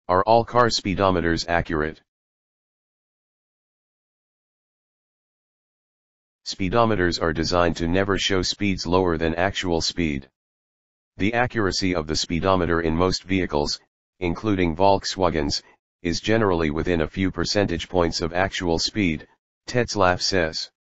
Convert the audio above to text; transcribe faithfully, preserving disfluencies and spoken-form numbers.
Are all car speedometers accurate? Speedometers are designed to never show speeds lower than actual speed. The accuracy of the speedometer in most vehicles, including Volkswagens, is generally within a few percentage points of actual speed, Tetzlaff says.